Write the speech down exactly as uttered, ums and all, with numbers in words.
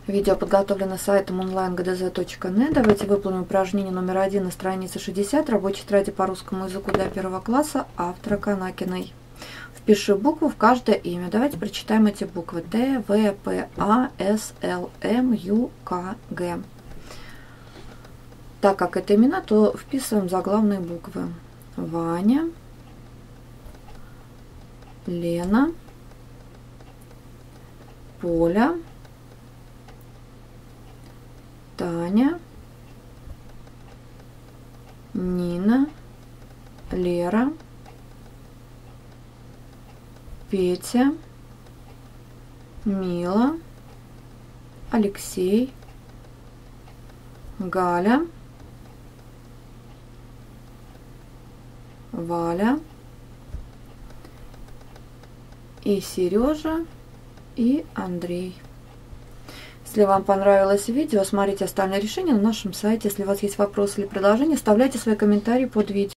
Видео подготовлено сайтом онлайн гэ дэ зэ точка нет. Давайте выполним упражнение номер один на странице шестьдесят. Рабочей тетради по русскому языку для первого класса автора Канакиной. Впиши букву в каждое имя. Давайте прочитаем эти буквы. Д, В, П, А, С, Л, М, Ю, К, Г. Так как это имена, то вписываем заглавные буквы. Ваня, Лена, Поля, Таня, Нина, Лера, Петя, Мила, Алексей, Галя, Валя и Сережа и Андрей. Если вам понравилось видео, смотрите остальные решения на нашем сайте. Если у вас есть вопросы или предложения, оставляйте свои комментарии под видео.